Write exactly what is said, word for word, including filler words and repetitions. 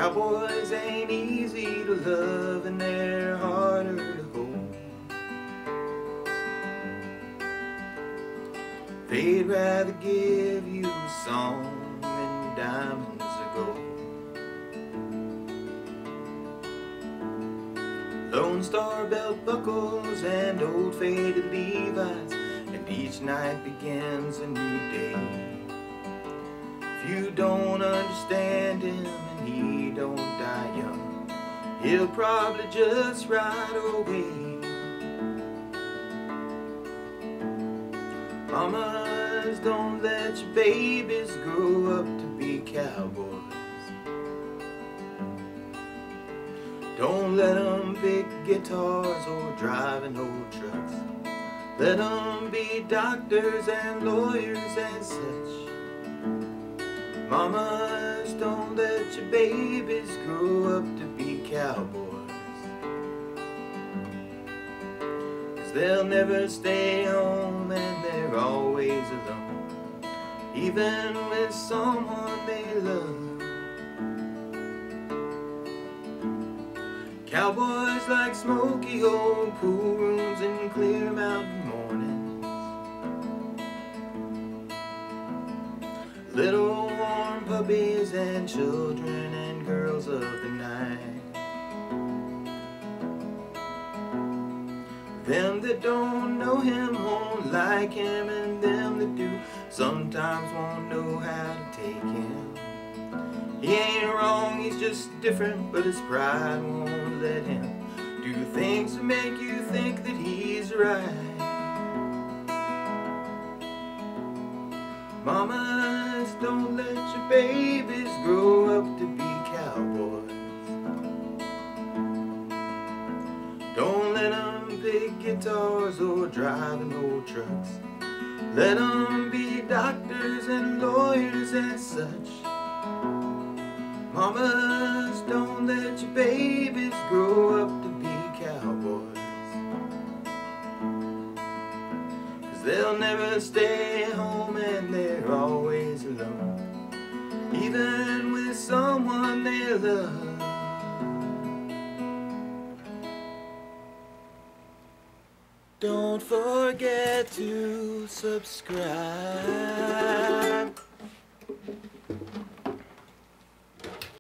Cowboys ain't easy to love and they're harder to hold. They'd rather give you a song than diamonds of gold. Lone Star belt buckles and old faded Levi's, and each night begins a new day. If you don't understand him and he don't die young, he'll probably just ride away. Mamas, don't let your babies grow up to be cowboys. Don't let them pick guitars or driving old trucks. Let them be doctors and lawyers and such. Mamas, don't let your babies grow up to be cowboys, 'cause they'll never stay home and they're always alone, even with someone they love. Cowboys like smoky old pool rooms and clear mountain mornings, little warm puppies and children and girls of the night. Them that don't know him won't like him, and them that do sometimes won't know how to take him. He ain't wrong, he's just different, but his pride won't let him do things to make you think that he's right. Mamas, don't let your babies grow up to be cowboys. Don't let them pick guitars or driving old trucks. Let them be doctors and lawyers and such. Mamas, don't let your babies grow up to be cowboys, 'cause they'll never stay home and they're always alone, even with someone they love. Don't forget to subscribe.